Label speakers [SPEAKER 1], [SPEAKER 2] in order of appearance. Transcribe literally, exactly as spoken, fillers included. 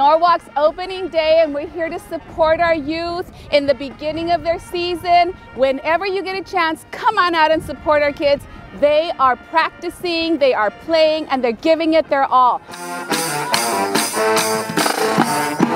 [SPEAKER 1] Norwalk's opening day, and we're here to support our youth in the beginning of their season. Whenever you get a chance, come on out and support our kids. They are practicing, they are playing, and they're giving it their all.